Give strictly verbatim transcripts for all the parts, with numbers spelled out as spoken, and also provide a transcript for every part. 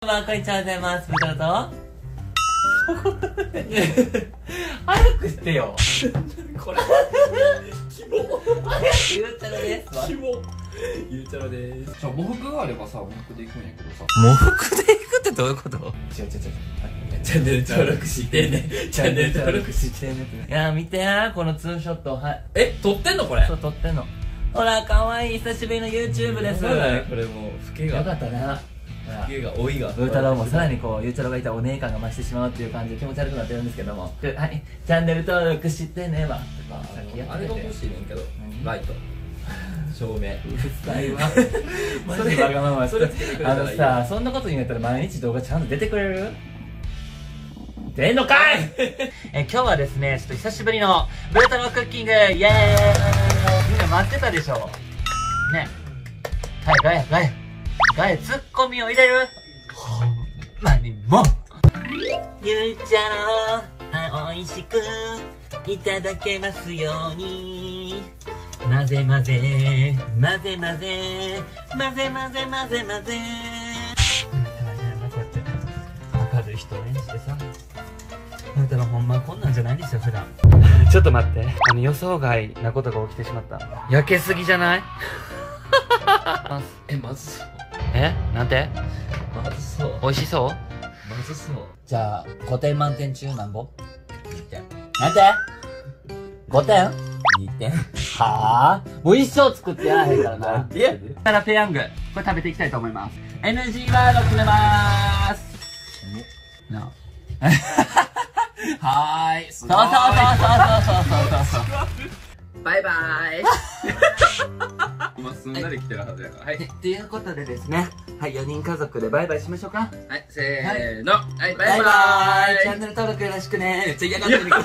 まあ、こんにちは、ございます。ブタロと早くしてよ。これキモ。早くゆうちゃろです。キモ。ゆうちゃろです。 じゃあ、喪服があればさ、喪服で行くんやけどさ。 喪服で行くってどういうこと？違う違う違う。 チャンネル登録してね。チャンネル登録してね。 いやー、見てやー、このツーショット。はい。 え、撮ってんのこれ？ そう、撮ってんの。ほら、かわいい。久しぶりの YouTube です。 これもう、老けが。 よかったな。 老けが、老いが。 ブー太郎もさらにこう、ゆうちゃろがいたお姉感が増してしまうっていう感じで気持ち悪くなってるんですけども。はい、チャンネル登録してねは。 あれが欲しいねんけど、ライト。照明。うるさいわ。マジでわがまま。それあのさ、そんなこと言うんやったら毎日動画ちゃんと出てくれる？出んのかいえ、今日はですね、ちょっと久しぶりのブー太郎クッキングイエーイ。みんな待ってたでしょね。はい、ガヤ、ガヤ。ガヤ、ツッコミを入れるほんまにもうゆうちゃろ、おいしくいただけますように。混ぜ混ぜ、混ぜ混ぜ、混ぜ混ぜ混ぜ混ぜ。明るい人演じてさ。ブー太郎ほんまこんなんじゃないんですよ、普段。ちょっと待って。あの予想外なことが起きてしまった。焼けすぎじゃない？ え、まずそう。 え？なんて？ まずそう。 美味しそう？ まずそう。 じゃあ、ごてん満点中なんぼ？にてん。なんて？ごてん？にてん。はぁ？もう一生作ってやらへんからな。なんでやで？たらペヤング。これ食べていきたいと思います。エヌジー ワード決めまーす。なあ。はーい。そうそうそうそうそうそうそう。バイバーイ。 今すんなり来てるはずやから。はい。 ということでですね。はい、よにん家族でバイバイしましょうか。 はい、せーの。はい、バイバーイ。 チャンネル登録よろしくね。めっちゃ嫌がってるけど。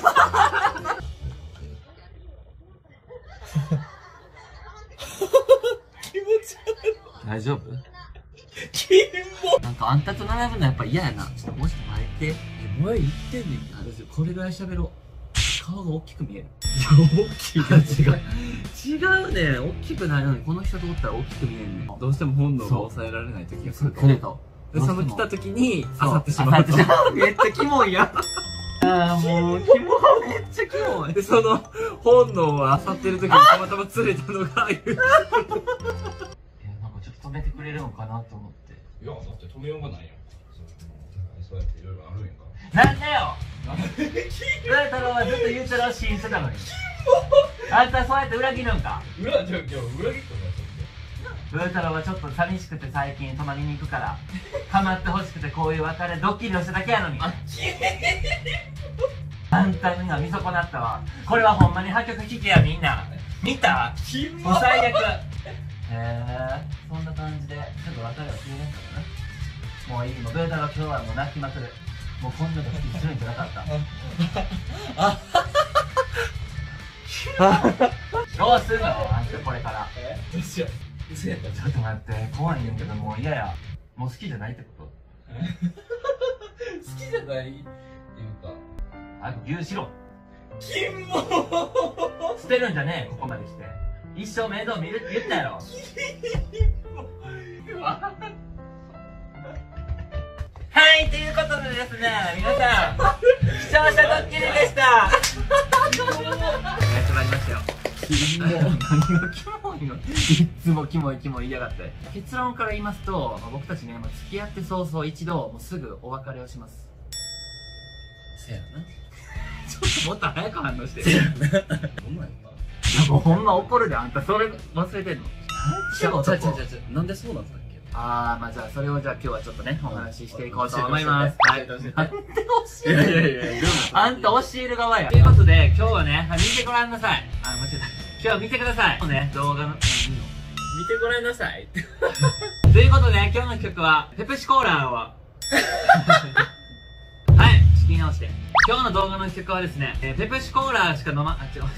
気持ち悪い。 大丈夫？ キモ。 なんかあんたと並ぶのやっぱ嫌やな。ちょっともうちょっと前行って。 前行ってんねんけど。 これぐらい喋ろう。顔が大きく見える。 いや、大きいが違う。 違うね。大きくないのに、この人とおったら大きく見えんねん。 どうしても本能が抑えられない時がすると。 来ると。 で、その来た時に、あさってしあまうと。 めっちゃキモいやん。ああ、もう、キモい。めっちゃキモい。 で、その本能をあさってる時にたまたま釣れたのが、言う。 いや、なんかちょっと止めてくれるのかなと思って。 いや、だって止めようがないよ。そうやっていろいろあるんやんか。 なんだよ。ブー太郎はずっとゆうちゃろを信じてたのに。あんたそうやって裏切るんか。 裏、じゃあ今日裏切ったのよ。 ブー太郎はちょっと寂しくて最近泊まりに行くからかまってほしくてこういう別れドッキリをしただけやのに。あんたには見損なったわ。これはほんまに破局聞きや。みんな見た？もう最悪。へえ、そんな感じですぐ別れを決めるんだよね。もういい。もうブー太郎今日はもう泣きまくる。もうこんなドッキリするんじゃなかった。どうするのあんたこれから。 え、どうしよう。 ちょっと待って、怖いんやけどもう嫌や。もう好きじゃないってこと？ 好きじゃないっていうか。 あ、牛しろ。 キモ。 捨てるんじゃねえ、ここまで来て。一生面倒見るって言ったやろ。はい、ということでですね、皆さん、視聴者ドッキリでした。やってまいりましたよ。キモ。何がキモいの？いつもキモいキモい言いやがって。結論から言いますと、僕たちね、付き合って早々一度、もうすぐお別れをします。 せやな。 ちょっともっと早く反応して。 せやな。ほんまやな。 もうほんま怒るで、あんたそれ忘れてんの？ ちゃちゃちゃちゃ、なんでそうなんだっけ？ あー、まあじゃあそれをじゃあ今日はちょっとね、お話ししていこうと思います。はい。なんで教える？いやいやいや、あんた教える側や。ということで、今日はね、見てごらんなさい。あ、間違えた。今日は見てください。ね、動画の、見てごらんなさい。 ということで、今日の曲は、ペプシコーラを。はい、仕切り直して。今日の動画の曲はですね、えー、ペプシコーラしか飲ま、あ、違う、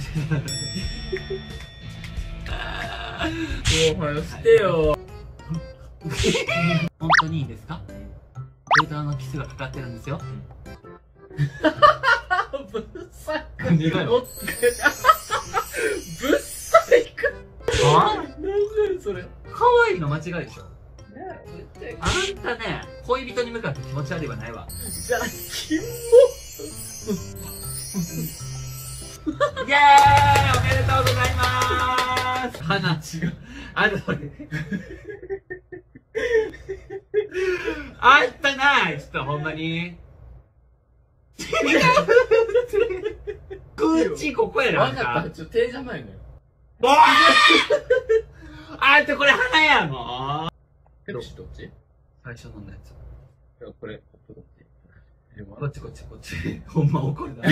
もう、はよしてよ。 本当にいいですか？ブー太郎のキスがかかってるんですよ。 ぶっさくに乗ってぶっさいく。 あ？ なんでそれ。 可愛いの間違いでしょ。 あんたね、恋人に向かって気持ち悪いはないわ。 じゃあ、キモイエーイおめでとうございまーす。花違う。あの、あんたな、ちょっとほんまに。口ここやな。 わかった、ちょっと手邪魔やねん。 おーあんたこれ花やもん。 ペプシどっち？ 最初飲んだやつ。 これ、どっち？ こっちこっちこっち。ほんま怒るな。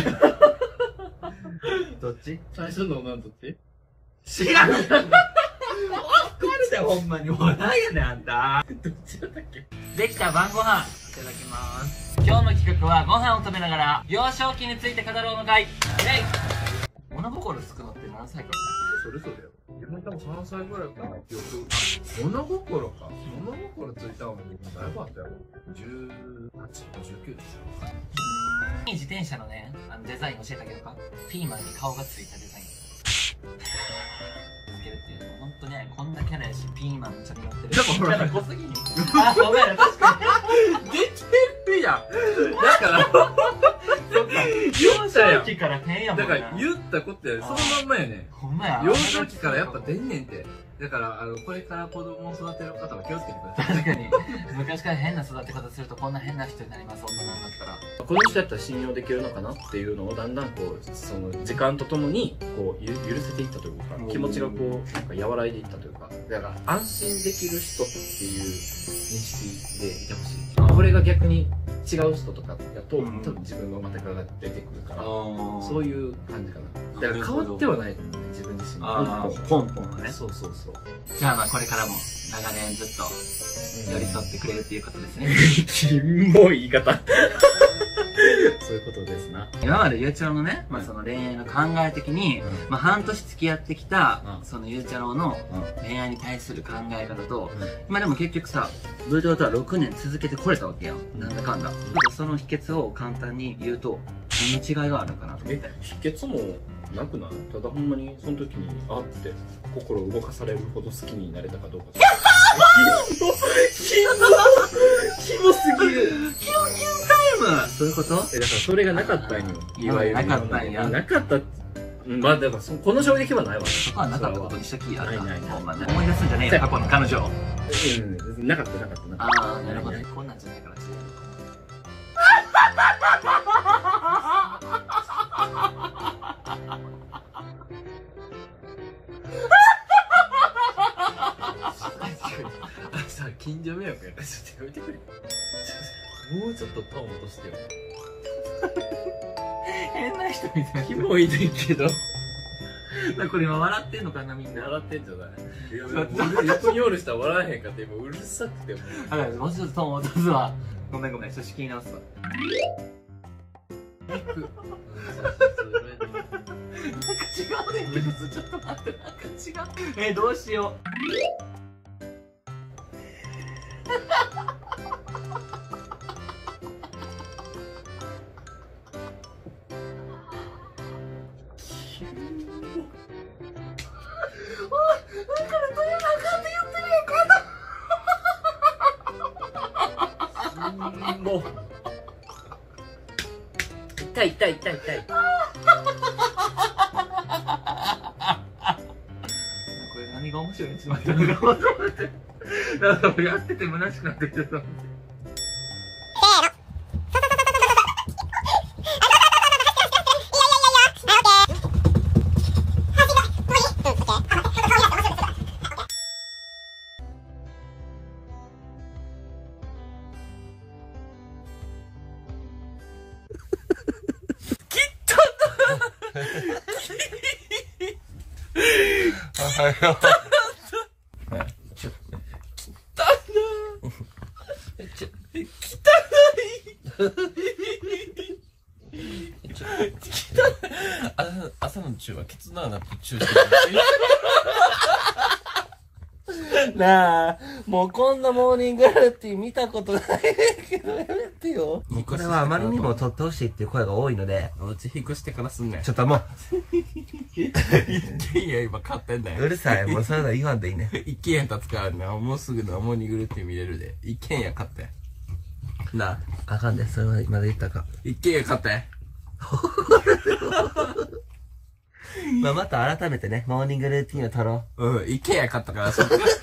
どっち？ 最初のなんどっち？ 知らん。怒るでほんまに。もう何やねんあんた。 どっちだったっけ？ できた晩ご飯いただきます。今日の企画はご飯を食べながら幼少期について語ろうの会。イェイ。物心つくのって何歳から？ それぞれよ。自分多分さんさいぐらいかな。記憶。物心か。物心ついたのにだいぶあったよ。じゅうはち、じゅうきゅうでしょ。 自転車のね、あのデザイン教えてあげるか。ピーマンに顔がついたデザイン。つけるっていうの。ほんとね、こんなキャラやし、ピーマンめっちゃ似合ってる。 でもほらキャラ濃すぎに。あ、ごめん、確かに。 出てるやん。だから、そっか。 幼少期から変やもんな。 だから言ったことや、そのまんまやね。 ほんまや。 幼少期からやっぱ出んねんて。だから、あの、これから子供を育てる方は気をつけてください。 確かに。昔から変な育て方するとこんな変な人になります、大人になったら。 この人やったら信用できるのかなっていうのをだんだんこう、その時間とともに、こう、ゆ許せていったというか、気持ちがこう、なんか和らいでいったというか、だから安心できる人っていう認識でいてほしい。これが逆に違う人とかだと、 うん、 多分自分のまたが出てくるから、 そそういう感じかな。だから変わってはないと思うね、自分自身あーポンポンはね。 そうそうそう。 じゃあまあこれからも長年ずっと寄り添ってくれるっていうことですね。 キモい言い方。そういうことですな。 今までゆうちゃろうのね、まあその恋愛の考え的に、 うん、 まあ半年付き合ってきた、 うん、 そのゆうちゃろうのうん、 恋愛に対する考え方と、 うん、 今でも結局さ、ブートとはろくねん続けてこれたわけやん。なんだかんだ。その秘訣を簡単に言うと、何の違いがあるのかなと思って。 秘訣もなくない？ただほんまにその時にあって心を動かされるほど好きになれたかどうか。キモすぎる。 キュンキュンタイム。そういうこと？ え、だからそれがなかったんよ。いわゆるなかったんや。 なかった。まあだからそこの衝撃はないわ。 そこはなかったことにしときや。 ないないない。 ほんまね。思い出すんじゃねえよ、過去の彼女。 うん、なかったなかったなかった。 ああ、なるほどね。こんなんじゃないから違う。 さ、近所迷惑やからちょっとやめてくれ。もうちょっとトーン落としてよ。 変な人みたいな。 キモいねんけど。 これ今笑ってんのかなみんな。 笑ってんじゃない？いや、横におる人は笑わへんかって今うるさくても。 だからもうちょっとトーン落とすわ。ごめんごめん、ちょっと仕切り直すわ。なんか違うねんけど、ちょっと待って、なんか違う。えー、どうしよう。 もう痛い痛い痛い痛い。これ何が面白いにちまったのか分からない。だからやってて虚しくなってきてた。 朝の中はケツの穴プチューしてる。 なあ、 もうこんなモーニングルーティン見たことないけど、やめてよ。もうこれはあまりにも撮ってほしいっていう声が多いので、 うち引っ越してからすんねん。 ちょっともう、 一軒家今買ってんだよ。 うるさい。もうそういうの言わんでいいね。 一軒家建つからな、もうすぐのモーニングルーティン見れるで。一軒家買って。なあ。 あかんで、それはまだ言ったか。 一軒家買って。 まあまた改めてね、モーニングルーティンを撮ろう。うん、一軒家買ったからさ。 う。うる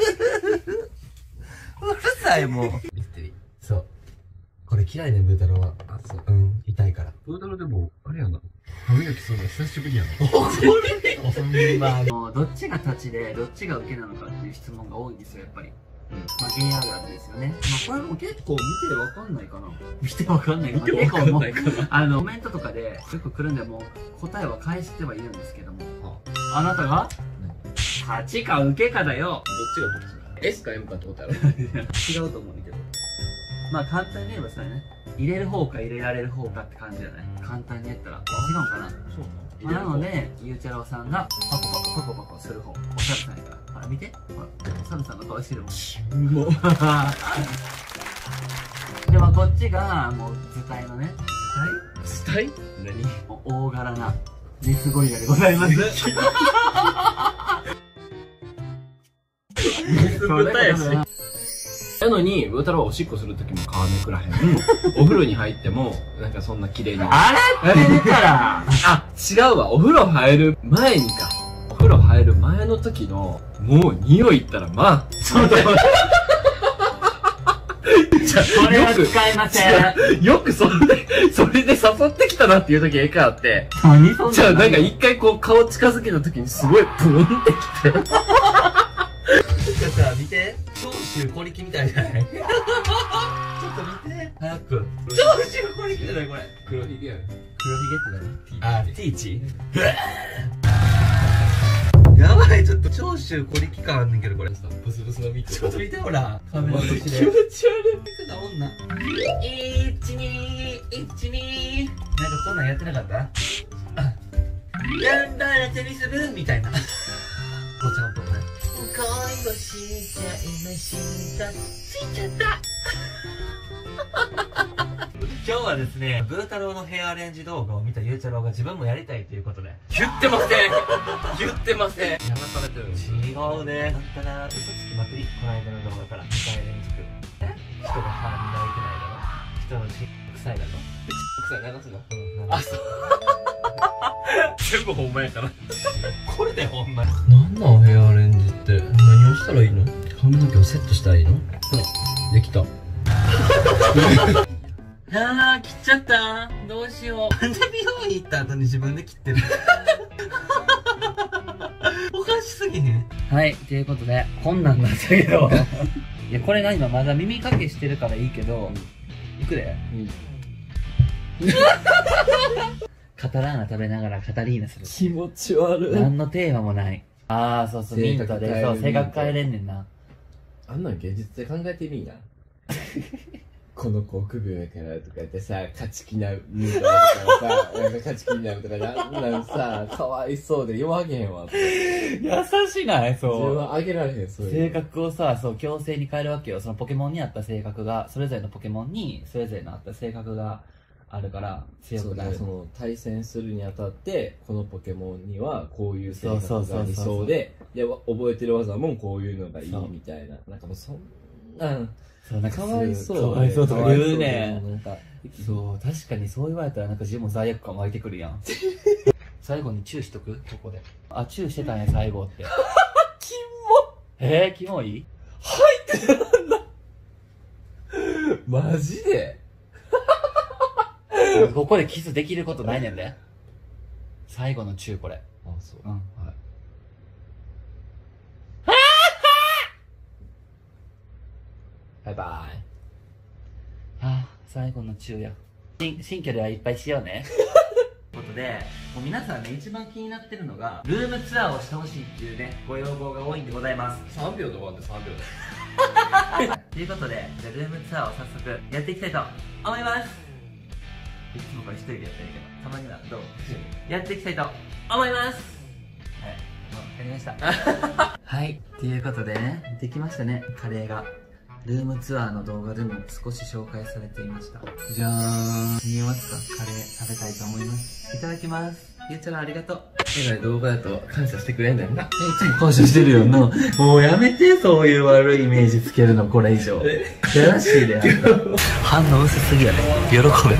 さい、もう。 ミステリー。 そう。これ嫌いね、ブー太郎は。 あ、そう。 うん、痛いから。 ブー太郎でも、あれやな。歯磨きするの久しぶりやな。 怒るね、ほんまに。もう、どっちが立ちで、どっちが受けなのかっていう質問が多いんですよ、やっぱり。うん。まあ、ゲイあるあるですよね。まあ、これも結構見てわかんないかな。見てわかんないかな。 見てわかんないかな。 あの、コメントとかでよく来るんで、もう答えは返してはいるんですけども。あなたが立ちか受けかだよ。 どっちがどっちだ ?S か M かってことやろ。 違うと思うんだけど。まあ簡単に言えばそれね。入れる方か入れられる方かって感じじゃない。簡単に言ったら。違うかな。 そうなので、ゆうちゃろうさんがパコパコパコパコする方。おさるさんやから。ほら見て。ほら、おさるさんの顔してるもん。 もう。 でもこっちが、もう図体のね。 スタイ何大柄な熱ゴリラでございます。 豚やし。なのに、ブー太郎はおしっこするときも皮めくらへん。お風呂に入っても、なんかそんな綺麗に。 洗ってるからあ、違うわ。お風呂入る前にか。お風呂入る前の時の、もう匂いったら、まあ。 そうだよ。これは使えません。 よくそれで、それで誘ってきたなっていう時ええかって。 何そんな。 じゃあなんか一回こう顔近づけた時にすごいプンってきて。 さ、見て。長州小力みたいじゃないちょっと見て。早く。長州小力じゃないこれ。 黒ひげやる。 黒ひげって何？あ、ティーチやばい、ちょっと長州小力感あんねんけどこれ。 ブスブスの見て。 ちょっと見てほら。カメラ越しで。 気持ち悪い。 女。いちにー、いちにー。なんかこんなんやってなかった？あ、頑張れテニス部みたいな。おちゃんとね。恋をしちゃいました。しちゃった。今日はですね、ブー太郎のヘアアレンジ動画を見たゆうちゃろうが自分もやりたいということで。 言ってません。言ってません。やらされてる。 違うね。だったら、嘘つきまくり。この間の動画からにかい連続。え？人が歯磨いてないだろ。人の血臭いだろ。 臭い流すの。 うん、 あ、そう。全部ほんまやから。 これでほんま。 なんなんヘアアレンジって。何をしたらいいの？髪の毛をセットしたらいいの？そう。できた。 あー、切っちゃった。どうしよう。なんで美容院行った後に自分で切ってる。おかしすぎへん。はい、ということで、こんなんだったけど。いや、これが今まだ耳かけしてるからいいけど、いくで。うん。カタラーナ食べながらカタリーナする。 気持ち悪い。 何のテーマもない。あー、そうそう、ミントで、そう、性格変えれんねんな。 あんなん現実で考えてみんな。この子首上からとか言ってさ、勝ち気な、みたいなとかさ、なんか勝ち気になるとか、なんなんさ、かわいそうで弱げへんわ。 優しないそう。 自分はあげられへん、そういう。 性格をさ、そう、強制に変えるわけよ。そのポケモンに合った性格が、それぞれのポケモンに、それぞれの合った性格があるから、強くなる。 その、対戦するにあたって、このポケモンにはこういう性格が理想で、いや、覚えてる技もこういうのがいいみたいな。なんかもうそんな、 そうなんかかわいそう。 かわいそうとか言うねなんかそう、確かにそう言われたらなんか自分も罪悪感湧いてくるやん。最後にチューしとくここで。あ、チューしてたんや、最後って。 キモえー、キモい入ってなんだマジでここでキスできることないねんで。最後のチューこれ。 あ、そう。 うん。はい。 バイバイ。 ああ、最後の昼夜。新、新居ではいっぱいしようね。ということで、もう皆さんね、一番気になってるのが、ルームツアーをしてほしいっていうね、ご要望が多いんでございます。 さんびょうで終わってさんびょうで。 ということで、じゃあルームツアーを早速やっていきたいと思います。いつもこれ一人でやってるけど、たまにはどうやっていきたいと思います。はい、もうやりました。はい、ということでね、できましたね、カレーが。 ルームツアーの動画でも少し紹介されていました。じゃーん。見えますか？カレー食べたいと思います。いただきます。ゆうちゃんありがとう。 えらい動画やと感謝してくれんだよな。 え、いつも感謝してるよな。もうやめて、そういう悪いイメージつけるの、これ以上。やらしいで、あんた。反応薄すぎやね。喜べもっと。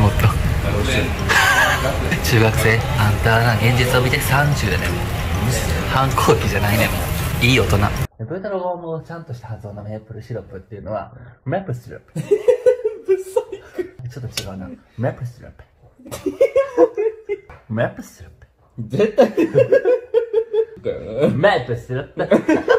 中学生、あんたな、現実を見てさんじゅうでね、もう。反抗期じゃないね、もう。いい大人。ブータロゴもちゃんとした発音のメープルシロップっていうのは、メープルシロップ。ちょっと違うな。メープルシロップ。メープルシロップ。 絶対メープルシロップ。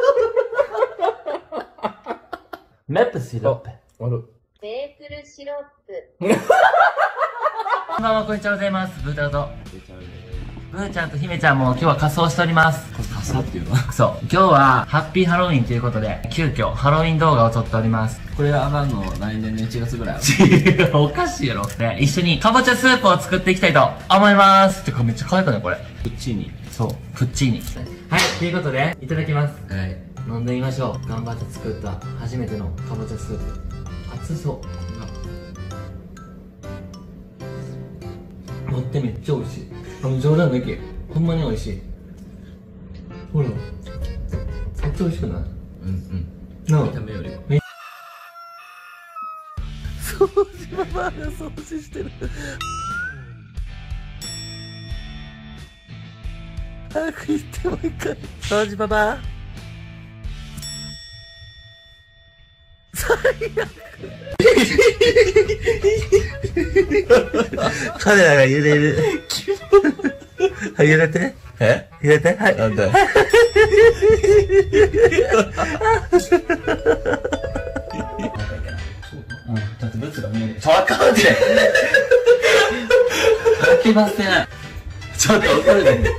メープルシロップ。 ある。 メープルシロップ。 こんばんは、こんにちはございます。ブータロと。ブーちゃんと姫ちゃんも今日は仮装しております。 これ傘っていうのはそう。今日はハッピーハロウィンということで、急遽ハロウィン動画を撮っております。 これ上がるの来年のいちがつぐらい。 おかしいやろ。ね、一緒にかぼちゃスープを作っていきたいと思います。てかめっちゃ可愛くないこれ。 プッチーニ。 そう。プッチーニ。はい、ということで、いただきます。 はい。 飲んでみましょう。頑張って作った初めてのかぼちゃスープ。熱そう。待って、めっちゃ美味しい。あの冗談抜き。ほんまに美味しい。ほら。めっちゃ美味しくない？ うんうん。 なあ。 見た目よりは。 掃除ママが掃除してる。早く行ってもう一回。掃除ママ。最悪。カメラが揺れる。はい、揺れて。 え揺れて。はい。 なんだよ。 うん、だってブツが見える。ちょ、あかんで。書きません。ちょっと怒るね。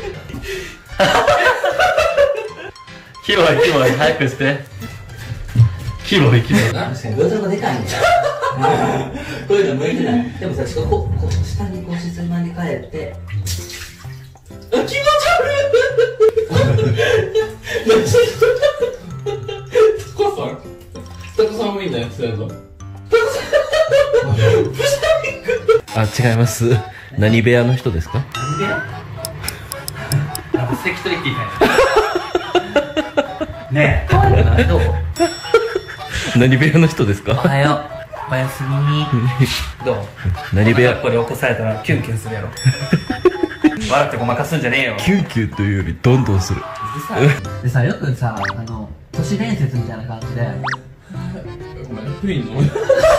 キモいキモい、早くして。キモいキモい。確かにブツがでかいんだよ。こういうの向いてない。でもさ、ここ、こう、下にこうしてまに帰って。あ、気持ち悪い。 タコさんタコさんもいいんだよ、そうやぞ。あ、違います。何部屋の人ですか？ 何部屋？あ、セキュリティかねえ、可愛くない？どう？ 何部屋の人ですか？ おはよう。おやすみに。どう？ 何部屋？ これ起こされたらキュンキュンするやろ。笑ってごまかすんじゃねえよ。 キュンキュンというよりどんどんする。 でさ、よくさ、あの、都市伝説みたいな感じで。 ごめん、プリンの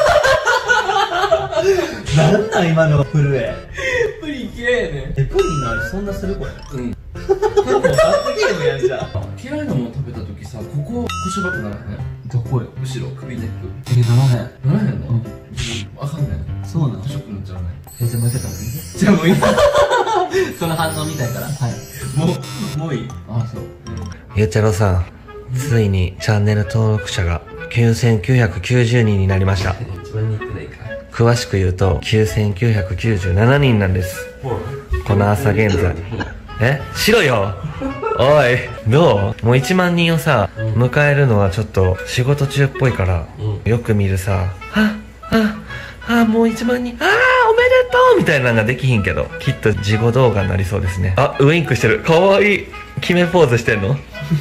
なんなん今の震え。 プリン嫌いやね。 え、プリンの味そんなするこれ。 うん。 もう罰ゲームやんじゃん。 嫌いなもの食べた時さ、ここ腰ばくならへん。 どこよ。 後ろ、首ネック。 え、ならへん。 ならへんの？わかんない。 そうなの？ ショックになっちゃうね。 え、じゃあもう一回食べてみて。 じゃあもういい。 その反応みたいから。はい。 もう、もういい。 あ、そう。 ゆうちゃろさん、ついにチャンネル登録者がきゅうせんきゅうひゃくきゅうじゅうにんになりました。 一番似てないか。 詳しく言うときゅうせんきゅうひゃくきゅうじゅうななにんなんです。この朝現在。え？しろよ！おい、どう？もういちまんにんをさ、迎えるのはちょっと仕事中っぽいから、よく見るさ、あ、あ、あ、もういちまんにん、あー、おめでとうみたいなのができひんけど、きっと事後動画になりそうですね。あ、ウインクしてる。かわいい。決めポーズしてんの？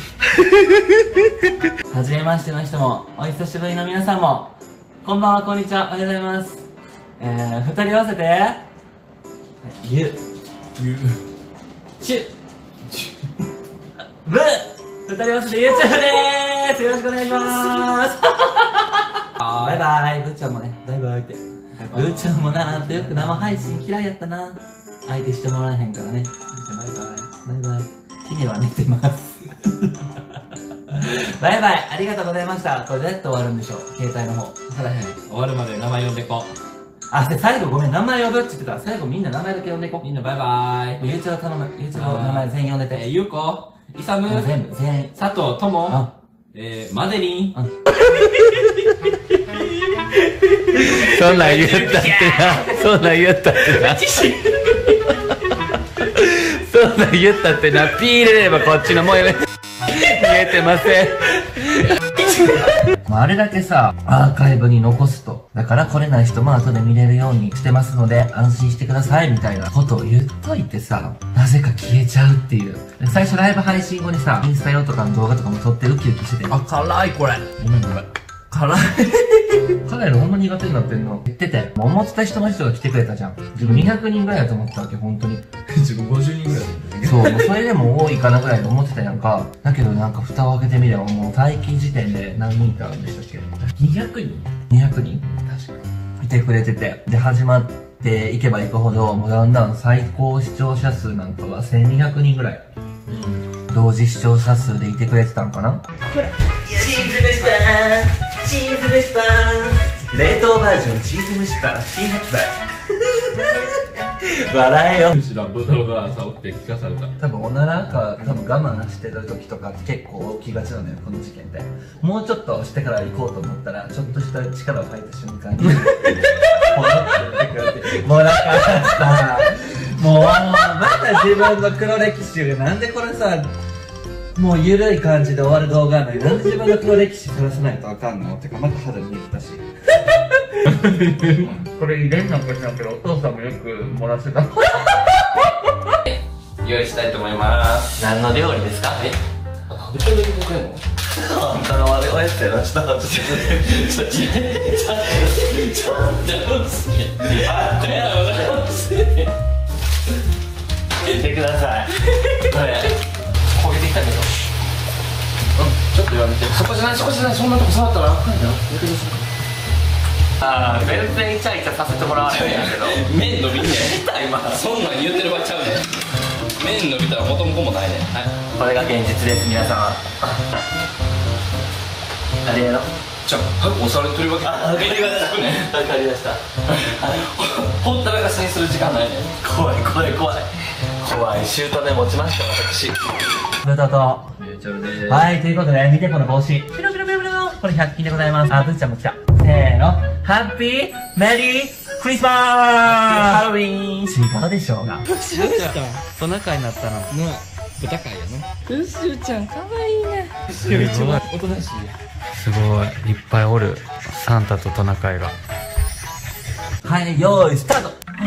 はじめましての人も、お久しぶりの皆さんも、こんばんは、こんにちは、おはようございます。えー、二人合わせて、ゆ、 ゆ、 ちゅ、ぶ、二人合わせてゆうちゃんでーす。よろしくお願いしまーす。バイバイ、ぶーちゃんもね、バイバイって。ぶーちゃんもな、なんてよく生配信嫌いやったな。相手してもらえへんからね。バイバイ。バイバイ。姫は寝てます。バイバイ、ありがとうございました。これどうやって終わるんでしょう、携帯の方。 終わるまで名前呼んでこ。 あ、で、最後ごめん、名前呼ぶって言ってた。最後みんな名前だけ呼んでいこう。 みんなバイバーイ。 ゆうちゃん頼む。ゆうちゃんの名前全員呼んでて。 えー、ゆうこ、いさむ、 全部、全員。 佐藤、とも、 あ、 えー、マデリン。 そんなん言ったってな。そんなん言ったってな。そんなん言ったってな。ピー入れればこっちのもうやめて。見えてません。 まあ、あれだけさ、アーカイブに残すと。だから来れない人も後で見れるようにしてますので、安心してくださいみたいなことを言っといてさ、なぜか消えちゃうっていう。最初ライブ配信後にさ、インスタ用とかの動画とかも撮ってウキウキしてて。 あ、辛いこれ。 ごめんごめん。辛い。辛いのほんま苦手になってんの。言ってて、もう思ってた人の人が来てくれたじゃん。自分にひゃくにんぐらいだと思ってたわけ、本当に。 自分ごじゅうにんぐらいだったんだけど。 そう、もうそれでも多いかなぐらいと思ってたやんか。だけどなんか蓋を開けてみればもう待機時点で何人いたんでしたっけ？ にひゃくにん？ にひゃくにん確かに。 いてくれてて。で、始まっていけばいくほど、もうだんだん最高視聴者数なんかはせんにひゃくにんぐらい。うん。同時視聴者数でいてくれてたんかな？これ、チーズ蒸しパン、チーズ蒸しパン。冷凍バージョンチーズ蒸しパン、新発売。笑えよ。 むしろブドウが朝起きて聞かされた。 多分おならか多分我慢してる時とかって結構起きがちなのよ、この事件で。もうちょっとしてから行こうと思ったらちょっとした力を吐いた瞬間にポロって出てくるって。もうだからさ、もうまた自分の黒歴史がなんでこれさ、もう緩い感じで終わる動画なのになんで自分の黒歴史さらさないとあかんのってか、また肌にできたし。これ遺伝なんかしなけどお父さんもよく漏らしてた。 用意したいと思います。 何の料理ですか？ え、食べてるだけ僕やの？ あんたの悪いやつやな、ちょっと待って。 ちょっとちょっとちょっとあっやろ見てください。これ焦げてきたけど。ちょっとやめて。そこじゃない、そこじゃない、そんなとこ触ったらあかんよ。やめてください。 ああ、全然イチャイチャさせてもらわないんだけど。 麺伸びんねん。今そんなん言ってる場合ちゃうねん。麺伸びたら元も子もないねん。はい。 これが現実です、皆様。あれやろ。 じゃあ早く押されてるわけ。 あ、わかりました。わかりました。 ほったらかしにする時間ないねん。 怖い怖い怖い怖い。シュートで持ちました私。ブタとめちゃうで。 はい、ということで見てこの帽子、ピロピロピロピロ、これひゃく均でございます。あ、ブーちゃんも来た。せーの、ハッピーメリークリスマスハロウィーン。違うでしょうが。 どうしたトナカイになったのなあ、豚飼いやな。うっしゅうちゃんかわいいね。 すごいおとなしい。 すごいいっぱいおる、サンタとトナカイが。はい、用意スタート。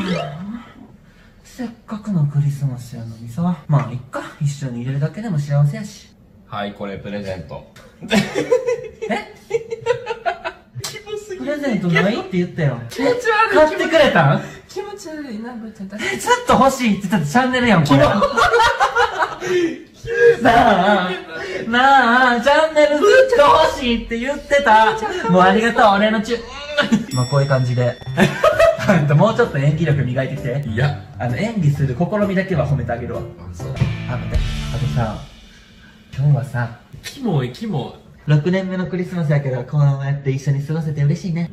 せっかくのクリスマスやのにさ、まあいっか、一緒に入れるだけでも幸せやし。 はい、これプレゼント。 えプレゼントないって言ったよ。気持ち悪い。買ってくれたん？ 気持ち悪いな、ぶちゃん。 え、ずっと欲しいって言ってたチャンネルやん、これ。なあ、なあ、チャンネルずっと欲しいって言ってた。もうありがとう、俺のチュまあこういう感じで。あんたもうちょっと演技力磨いてきて。 いや。 あの、演技する試みだけは褒めてあげるわ。 あ、そう。 あ、待って。あとさ、今日はさ、 キモい、キモい。 ろくねんめのクリスマスやけど、こうやって一緒に過ごせて嬉しいね。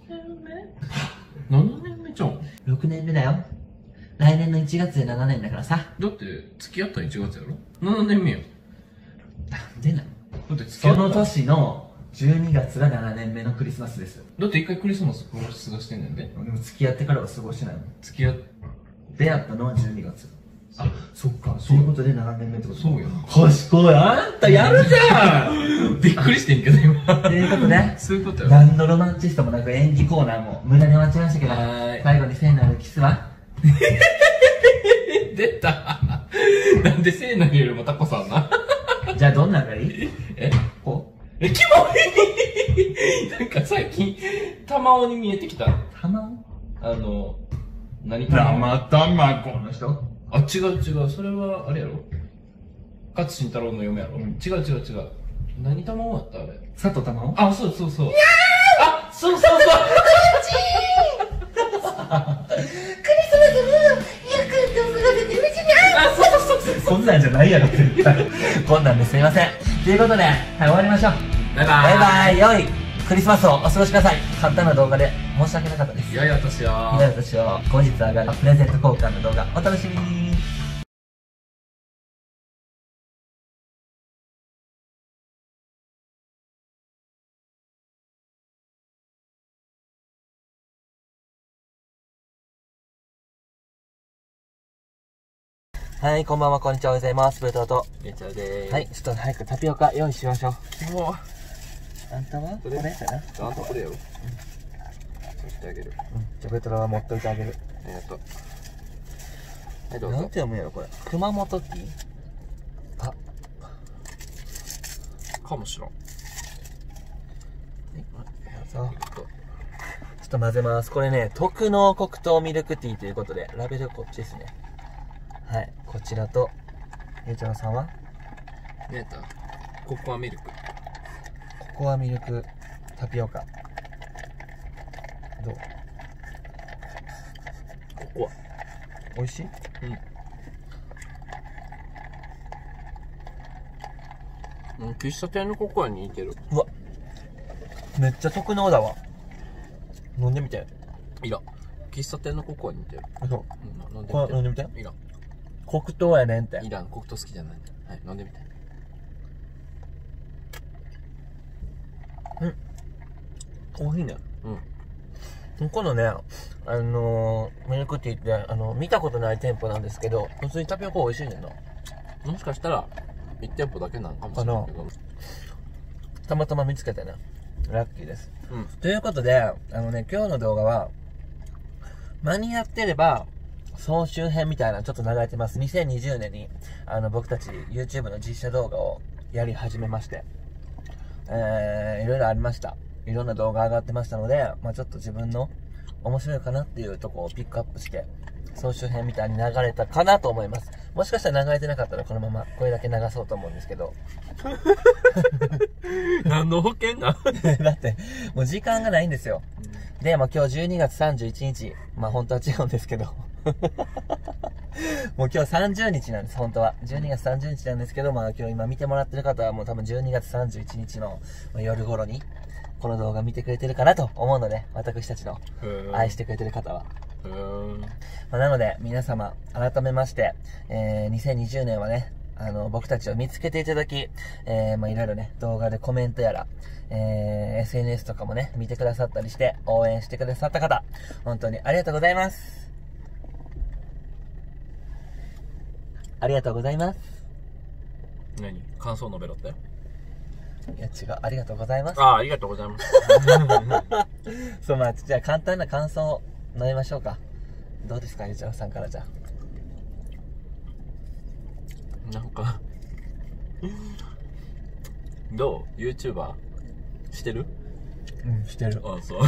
何年目じゃん。 ろくねんめだよ。来年のいちがつでななねんだからさ。 だって付き合ったのいちがつやろ。ななねんめや。 なんでなの？ だって付き合ったその年のじゅうにがつがななねんめのクリスマスです。 だって一回クリスマス過ごしてんねんで。 でも付き合ってからは過ごしてないもん。 付き合っ出会ったのはじゅうにがつ。あ、そっか。そういうことでななねんめってこと。 そうよ。 賢い。あんたやるじゃんびっくりしてんけど今。 ということで、 そういうことよ。 何のロマンチストもなく演技コーナーも無駄に終わっちゃいましたけど、 はーい最後に聖なるキスは出た。なんで聖なるよりもタコさんな。 じゃあどんなのがいい？ えこえ、キモい。なんか最近、玉緒に見えてきた。 う玉あの、何生卵の人？ あ、違う違う。それは、あれやろ勝新太郎の嫁やろ、うん、違う違う違う。何玉緒やったあれ。 佐藤玉緒？ あ、そうそうそう。あ、そうそうそう。 クリスマスもゆっくりと過ごせて嬉しいな。 あ、そうそうそうそう。 こんなんじゃないやろ、絶対。こんなんですいません。ということで、はい、終わりましょう。 バイバイ。 バイバイ。良いクリスマスをお過ごしください。簡単な動画で申し訳なかったです。 いやいや、私は。 いや、私は後日上がるプレゼント交換の動画、お楽しみに。はい、こんばんは、こんにちは、おはようございます。ブートと。 めちゃでーす。 はい、ちょっと早くタピオカ用意しましょう。 もう、 あんたはこれやな。 あんたこれやろ。そうしてあげる。 うん。じゃあベトナムは持っといてあげる。 ありがとう。はい、どうぞ。 なんて読むんやろこれ。熊本ティー。あ、 かもしらん。 そう。ちょっと混ぜます。これね、特濃黒糖ミルクティーということで、ラベルこっちですね。はい、こちらと、ゆうちゃんさんはねえた。ココアミルク。 ココアミルクタピオカ。どう？ ココ美味しい？ ア。うん。うん、喫茶店のココアに似てる。 うわ、めっちゃ特濃だわ。飲んでみて。 いら。喫茶店のココアに似てる。 そう。 うん、飲んでみて。 これ飲んでみて。 いらん。 黒糖やねんって。 いらん。黒糖好きじゃない。はい、飲んでみて。 美味しいね。 うん。 このね、あのー、ミルクティーって、あの、見たことない店舗なんですけど、普通にタピオカ美味しいねんな。 もしかしたら、いち店舗だけなのかもしれないけど。 たまたま見つけてね。ラッキーです。 うん。 ということで、あのね、今日の動画は、間に合ってれば、総集編みたいなのちょっと流れてます。にせんにじゅうねんに、あの、僕たち YouTube の実写動画をやり始めまして、えー、いろいろありました。いろんな動画上がってましたので、まあちょっと自分の面白いかなっていうところをピックアップして、総集編みたいに流れたかなと思います。もしかしたら流れてなかったらこのままこれだけ流そうと思うんですけど。 何の保険なだって、もう時間がないんですよ。で、まあ今日じゅうにがつさんじゅういちにち、まあ本当は違うんですけど。もう今日さんじゅうにちなんです、本当は。じゅうにがつさんじゅうにちなんですけど、まあ今日今見てもらってる方はもう多分じゅうにがつさんじゅういちにちの夜頃に、この動画見てくれてるかなと思うので、私たちの愛してくれてる方は。 うーん。 まあ、なので、皆様、改めまして、えー、にせんにじゅうねんはね、あの、僕たちを見つけていただき、えー、まあ、いろいろね、動画でコメントやら、えー、エスエヌエス とかもね、見てくださったりして、応援してくださった方、本当にありがとうございます。ありがとうございます。 何感想述べろって？ いや、違う、ありがとうございます。 ああ、ありがとうございます。 そう、まあ、じゃあ簡単な感想を述べましょうか。どうですか、ゆうちゃんさんからじゃあ。 なんかどう ?YouTuber してる？ うん、してる。 ああ、そう。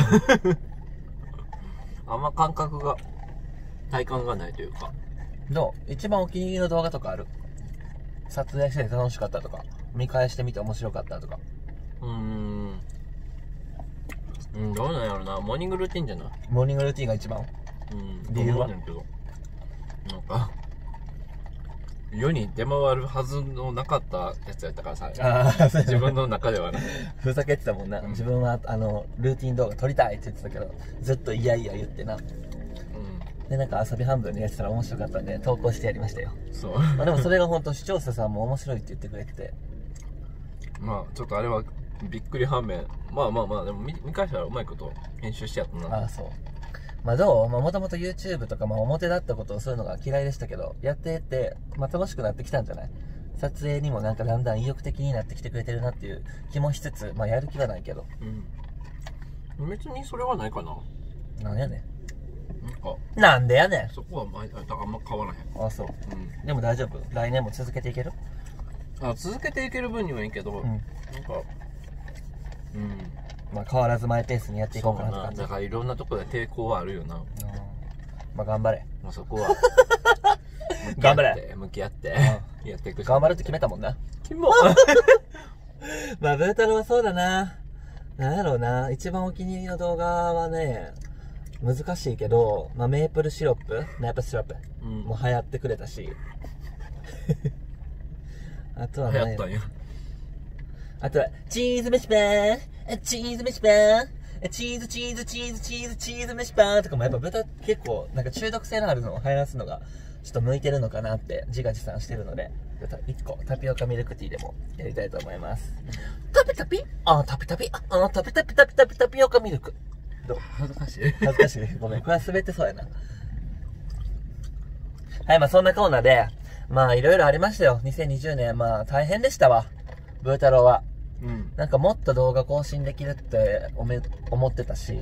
あんま感覚が、体感がないというか。 どう？一番お気に入りの動画とかある？撮影してて楽しかったとか、見返してみて面白かったとか。 うーん。うん、どうなんやろな。モーニングルーティンじゃない？ モーニングルーティンが一番。 うん。 理由はと思うねんけど。なんか、世に出回るはずのなかったやつやったからさ。 ああ、そう自分の中ではね。 ふざけてたもんな。 うん自分は、あの、ルーティン動画撮りたいって言ってたけど、ずっといやいや言ってな。 うで、なんか遊び半分でやってたら面白かったんで、投稿してやりましたよ。 ん。そう。 まあでもそれが本当視聴者さんも面白いって言ってくれてて。 まあ、ちょっとあれはびっくり反面、まあまあまあ、でも見見返したらうまいこと編集してやったな。 ああ、そう。まあどうまあもともと YouTube とか、まあ表だったことをするのが嫌いでしたけど、やってって、まあ楽しくなってきたんじゃない？撮影にもなんかだんだん意欲的になってきてくれてるなっていう気もしつつ、まあやる気はないけど。 うん。別にそれはないかな。 なんやねなんか、 ん。なんでやねそこはまああんま変わらへん。 ん。あ、そう。 うん。 でも大丈夫？来年も続けていける？ あ、続けていける分にはいいけど、 うん。 なんか、うん。 まあ変わらずマイペースにやっていこうかなって感じ。 だからいろんなところで抵抗はあるよな。 うんまあ頑張れ。 まあそこは、 頑張れ向き合って、やっていくしかない頑張るって決めたもんな。 キモまあブータロはそうだな。なんやろうな。一番お気に入りの動画はね、難しいけど、まあメープルシロップメープルシロップうん。 も流行ってくれたし。あとはね流行ったんや。 あとは、チーズ飯パンチーズ飯パンチーズチーズチーズチーズチーズ飯パンとかもやっぱ豚結構なんか中毒性のあるのを流行らすのがちょっと向いてるのかなって自画自賛してるので、いっこタピオカミルクティーでもやりたいと思います。タピタピあータピタピあータピタピタピタピタピオカミルク。どう恥ずかしい。 恥ずかしい。ごめん。これは滑ってそうやな。はい、まあそんなコーナーで、まあいろいろありましたよ。にせんにじゅうねん、まあ大変でしたわ。ブー太郎は。 うん。 なんかもっと動画更新できるって思め思ってたし、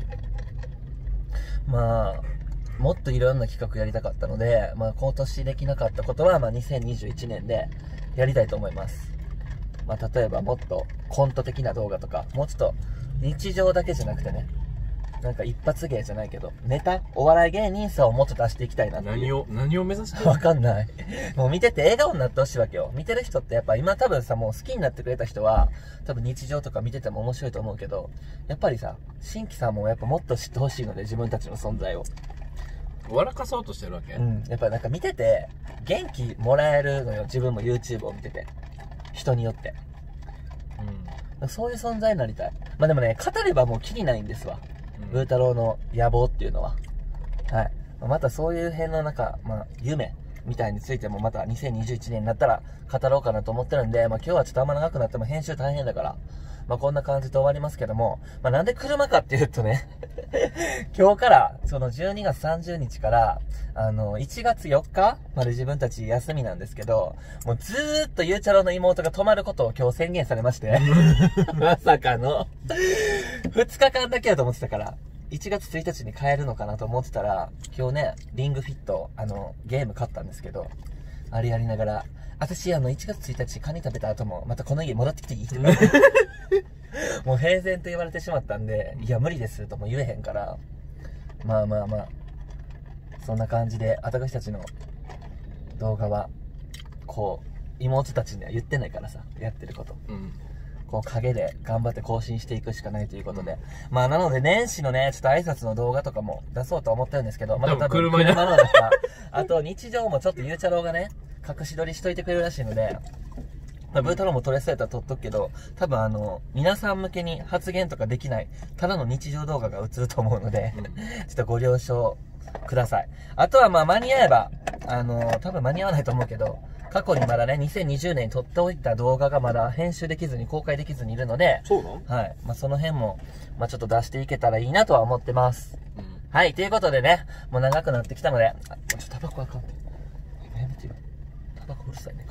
まあ、もっといろんな企画やりたかったので、まあ今年できなかったことは、まあにせんにじゅういちねんでやりたいと思います。まあ例えばもっとコント的な動画とか、もうちょっと日常だけじゃなくてね、なんか一発芸じゃないけど、ネタお笑い芸人さをもっと出していきたいなっていう。 何を、何を目指してるわかんない。もう見てて笑顔になってほしいわけよ。見てる人ってやっぱ今多分さ、もう好きになってくれた人は、多分日常とか見てても面白いと思うけど、やっぱりさ、新規さんもやっぱもっと知ってほしいので、自分たちの存在を。 笑かそうとしてるわけ？ うん。やっぱなんか見てて、元気もらえるのよ。自分も YouTube を見てて。人によって。うん。そういう存在になりたい。まあでもね、語ればもうキリないんですわ。ブー太郎の野望っていうのは。はい。またそういう辺のなんか、まあ、夢みたいについてもまたにせんにじゅういちねんになったら語ろうかなと思ってるんで、まあ今日はちょっとあんま長くなっても編集大変だから、まあこんな感じで終わりますけども、まあなんで車かっていうとね、今日から、そのじゅうにがつさんじゅうにちから、あの、いちがつよっかまで自分たち休みなんですけど、もうずーっとゆうちゃろうの妹が泊まることを今日宣言されまして、まさかの、ふつかかんだけだと思ってたから、いちがつついたちに帰るのかなと思ってたら、今日ね、リングフィット、あの、ゲーム買ったんですけど、あれやりながら、私、あの、いちがつついたちカニ食べた後も、またこの家戻ってきていいもう平然と言われてしまったんで、いや、無理ですとも言えへんから、まあまあまあ、そんな感じで、私たちの動画は、こう、妹たちには言ってないからさ、やってること。うん。こう陰で頑張って更新していくしかないということで。うん、まあなので年始のね、ちょっと挨拶の動画とかも出そうと思ってるんですけど、まだ多分車の中、あと日常もちょっとゆうちゃろうがね、隠し撮りしといてくれるらしいので、まあ、ブー太郎も撮れそうやったら撮っとくけど、多分あの、皆さん向けに発言とかできない、ただの日常動画が映ると思うので、うん、ちょっとご了承ください。あとはまあ間に合えば、あの、多分間に合わないと思うけど、過去にまだね、にせんにじゅうねんに撮っておいた動画がまだ編集できずに公開できずにいるので、 そうなの？ はい。まあ、その辺も、まあ、ちょっと出していけたらいいなとは思ってます。うん、はい。ということでね、もう長くなってきたので、あ、ちょっとタバコあかんて。やめてよ。タバコうるさいねから。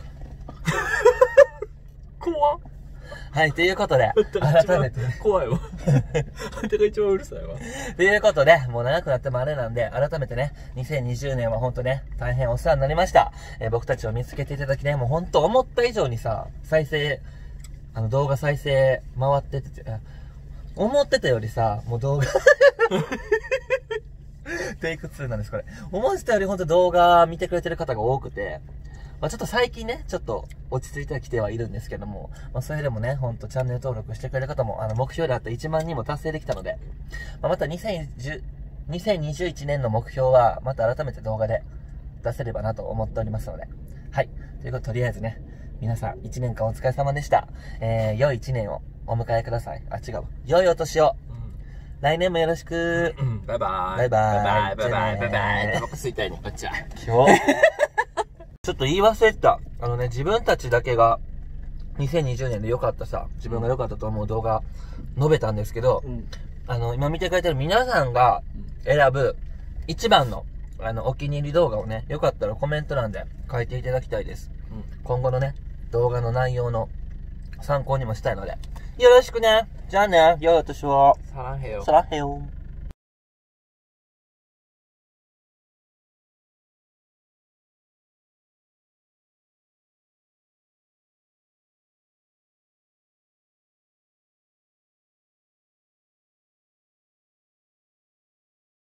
怖っ。 はい。ということで、改めて。 怖いわ。あんたが一番うるさいわ。 ということで、もう長くなってもあれなんで、改めてね、にせんにじゅうねんはほんとね、大変お世話になりました。えー、僕たちを見つけていただきね、もうほんと思った以上にさ、再生、あの動画再生回ってて、思ってたよりさ、もう動画、テイクツーなんです、これ。思ってたよりほんと動画見てくれてる方が多くて、まあ、ちょっと最近ね、ちょっと落ち着いてきてはいるんですけども、まあ、それでもね、ほんとチャンネル登録してくれる方も、あの、目標であったいちまんにんも達成できたので、まあ、またにせんにじゅう、にせんにじゅういちねんの目標は、また改めて動画で出せればなと思っておりますので、はい。ということで、とりあえずね、皆さんいちねんかんお疲れ様でした。えー、良いいちねんをお迎えください。あ、違う。良いお年を。うん、来年もよろしく。 うん、バイバイ。 バイバイ。 バイバイ、バイバイ、バイバイ。タバコ吸いたいね、こっちは。 今日ちょっと言い忘れてた。あのね、自分たちだけが、にせんにじゅうねんで良かったさ、自分が良かったと思う動画、述べたんですけど、うん、あの、今見てくれてる皆さんが選ぶ、一番の、あの、お気に入り動画をね、よかったらコメント欄で書いていただきたいです。うん、今後のね、動画の内容の参考にもしたいので。よろしくね。じゃあね、良いお年を。 サラヘヨ。 サラヘヨ。